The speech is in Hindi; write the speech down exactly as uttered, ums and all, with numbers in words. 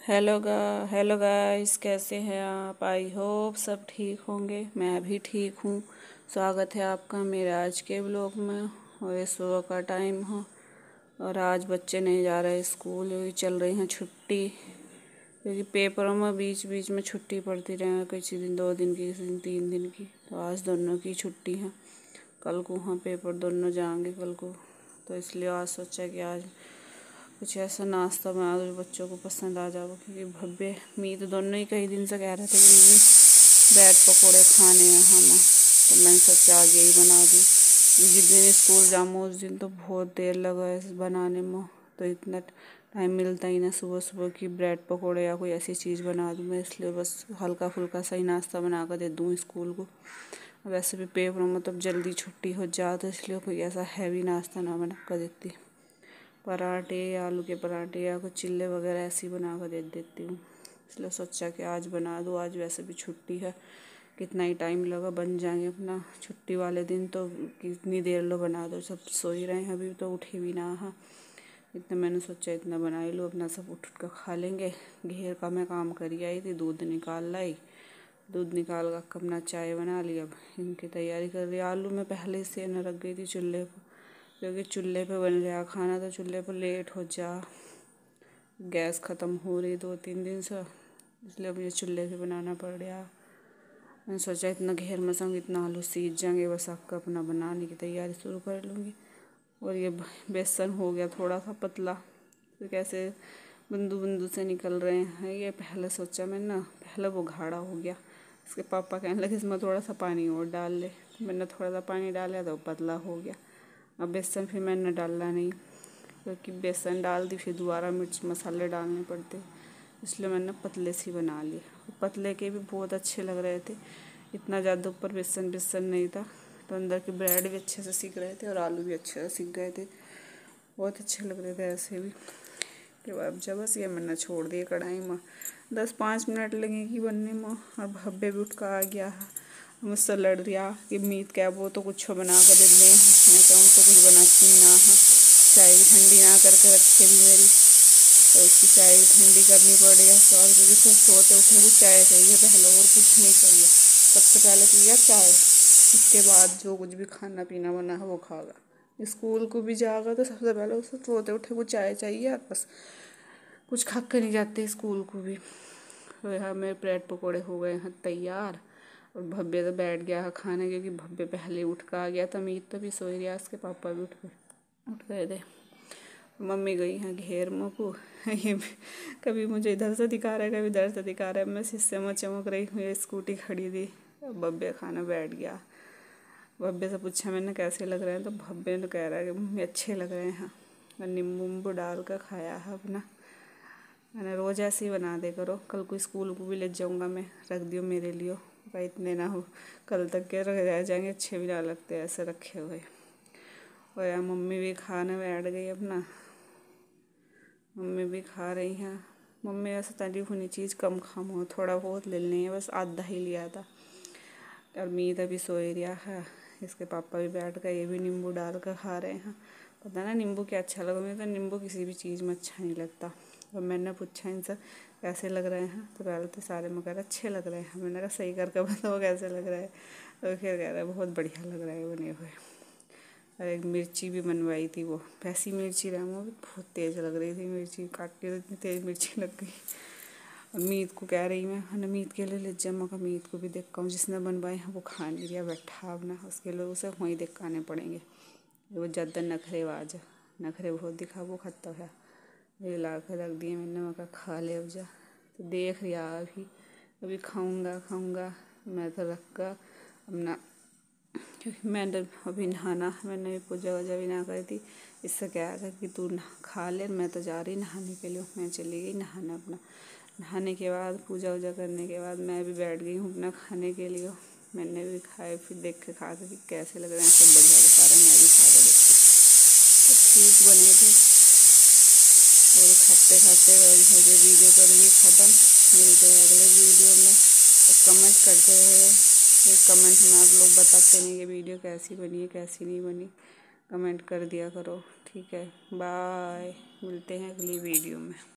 हेलो गा हेलो गाइस, कैसे हैं आप? आई होप सब ठीक होंगे। मैं भी ठीक हूँ। स्वागत है आपका मेरे आज के ब्लॉग में। और ये सुबह का टाइम हो और आज बच्चे नहीं जा रहे स्कूल, क्योंकि चल रही हैं छुट्टी। क्योंकि पेपरों में बीच बीच में छुट्टी पड़ती रहे, किसी दिन दो दिन की, किसी दिन तीन दिन की। तो आज दोनों की छुट्टी है। कल को हाँ पेपर दोनों जाएंगे कल को। तो इसलिए आज सोचा कि आज कुछ ऐसा नाश्ता बना दो जो बच्चों को पसंद आ जाओ। क्योंकि भव्य मीत दोनों ही कई दिन से कह रहे थे कि मुझे ब्रेड पकौड़े खाने हैं हम। तो मैंने सोचा आज यही बना दूँ। जिस दिन स्कूल जाऊँ उस दिन तो बहुत देर लगा है बनाने में। तो इतना टाइम मिलता ही ना सुबह सुबह की ब्रेड पकौड़े या कोई ऐसी चीज़ बना दूँ मैं। इसलिए बस हल्का फुल्का सा ही नाश्ता बना कर दे दूँ स्कूल को। वैसे भी पेपरों में तब जल्दी छुट्टी हो जाए, तो इसलिए कोई ऐसा हैवी नाश्ता ना बना कर देती। पराठे, आलू के पराठे या कुछ चिल्ले वगैरह ऐसी बना कर दे देती हूँ। इसलिए सोचा कि आज बना दूँ। आज वैसे भी छुट्टी है, कितना ही टाइम लगा बन जाएंगे अपना। छुट्टी वाले दिन तो कितनी देर लो बना दो, सब सो ही रहे हैं, अभी तो उठे भी ना। हाँ इतना मैंने सोचा इतना बना ही लो, अपना सब उठ उठ कर खा लेंगे। घेर का मैं काम करी आई थी, दूध निकाल लाई। दूध निकाल कर अपना चाय बना ली। अब इनकी तैयारी कर रही। आलू मैं पहले से न रख गई थी चूल्हे पर, क्योंकि चूल्हे पे बन गया खाना तो चूल्हे पर लेट हो जा। गैस ख़त्म हो रही दो तीन दिन से, इसलिए मुझे चूल्हे पे बनाना पड़ गया। मैंने सोचा इतना घेर में संग इतना आलू सीज जाएंगे, बस आपका अपना बनाने की तैयारी शुरू कर लूँगी। और ये बेसन हो गया थोड़ा सा पतला, तो कैसे बूंदू बूंदू से निकल रहे हैं। ये पहले सोचा मैंने ना, पहले वो गाढ़ा हो गया। इसके पापा कहने लगे इसमें थोड़ा सा पानी और डाल ले। मैंने थोड़ा सा पानी डाला तो पतला हो गया। अब बेसन फिर मैंने डालना नहीं, क्योंकि बेसन डाल दी फिर दोबारा मिर्च मसाले डालने पड़ते, इसलिए मैंने पतले सी बना लिए। पतले के भी बहुत अच्छे लग रहे थे, इतना ज़्यादा ऊपर बेसन बेसन नहीं था। तो अंदर के ब्रेड भी अच्छे से सीख रहे थे और आलू भी अच्छे से सीख गए थे, बहुत अच्छे लग रहे थे ऐसे भी। कि अब जब बस ये मैंने छोड़ दिए कढ़ाई में, दस पाँच मिनट लगेगी बनने में। और भब्बे भी उठ का आ गया है, मुझसे लड़ दिया कि मीत क्या वो तो कुछ बना कर दे दें। मैं कहूँ तो कुछ बनाती ना है, चाय भी ठंडी ना करके रखे भी मेरी, तो उसकी चाय भी ठंडी करनी पड़ेगी। तो और क्योंकि तो सोते उठे वो चाय चाहिए पहले, और कुछ नहीं चाहिए। सबसे पहले पिया चाय, उसके बाद जो कुछ भी खाना पीना बना है वो खागा। स्कूल को भी जाएगा तो सबसे पहले उसे सोते उठे वो चाय चाहिए, बस कुछ खा कर नहीं जाते स्कूल को भी। तो यहाँ मेरे ब्रेड पकौड़े हो गए हैं तैयार। और भव्य तो बैठ गया है खाने, क्योंकि भव्य पहले उठ कर आ गया था। मीत तो भी सो गया, उसके पापा भी उठ गए उठ गए थे। मम्मी गई हैं घेर में को। ये कभी मुझे इधर से दिखा रहा है, कभी इधर से दिखा रहा है। मैं शीशे में चमक रही हूँ, स्कूटी खड़ी थी। भव्य खाना बैठ गया। भव्य से पूछा मैंने कैसे लग रहे हैं, तो भव्य ने कह रहा है कि मम्मी अच्छे लग रहे हैं। नींबू वीम्बू डाल कर खाया है अपना। मैंने रोज़ ऐसे ही बना दे करो, कल को स्कूल को भी ले जाऊँगा मैं, रख दियो मेरे लिए। भाई इतने ना हो, कल तक के रह जाएंगे, अच्छे भी ना लगते ऐसे रखे हुए। और यार मम्मी भी खाने बैठ गई अपना, मम्मी भी खा रही हैं। मम्मी ऐसा तारीफ होनी चीज़ कम खाम हो, थोड़ा बहुत ले लेनी है, बस आधा ही लिया था। और मीत अभी सो रिया है, इसके पापा भी बैठ गए, ये भी नींबू डाल कर खा रहे हैं। पता ना नींबू क्या अच्छा लगा, मुझे तो नींबू किसी भी चीज़ में अच्छा नहीं लगता। और मैंने पूछा इनसे कैसे लग रहे हैं, तो पहले तो सारे में कह रहे अच्छे लग रहे हैं। मैंने कहा सही करके बताओ कैसे लग रहा है, तो फिर कह रहा है बहुत बढ़िया लग रहा है बने हुए। और एक मिर्ची भी बनवाई थी, वो वैसी मिर्ची रहा, वो भी बहुत तेज़ लग रही थी मिर्ची, काट के इतनी तेज़ मिर्ची लग गई। और मीत को कह रही मैं, हाँ मीत के लिए ले जमा का, मीत को भी देखा हूँ जिसने बनवाए हैं वो खा नहीं रहा बैठा अपना, उसके लिए उसे वहीं दिखाने पड़ेंगे। वो ज़्यादा नखरेबाज है, नखरे बहुत दिखा, वो खाता है। ये ला कर रख दिए मैंने, मैं कहा खा ले अब जा। तो देख रिया अभी अभी खाऊंगा खाऊंगा मैं तो रख कर अपना, क्योंकि मैंने अभी नहाना, मैंने भी पूजा वूजा भी ना करी थी। इससे क्या था कि तू खा ले, मैं तो जा रही नहाने के लिए। मैं चली गई नहाना अपना, नहाने के बाद पूजा वूजा करने के बाद मैं भी बैठ गई हूँ अपना खाने के लिए। मैंने भी खाए, फिर देख के खा के कैसे लग रहे हैं, सब बढ़िया बता रहे हैं। मैं भी खा कर देखती, तो ठीक बने थे। और खाते खाते हो गए वीडियो करूँगी ख़त्म। मिलते हैं अगले वीडियो में, तो कमेंट करते रहे। एक कमेंट में आप लोग बताते नहीं कि वीडियो कैसी बनी है कैसी नहीं बनी, कमेंट कर दिया करो, ठीक है। बाय, मिलते हैं अगली वीडियो में।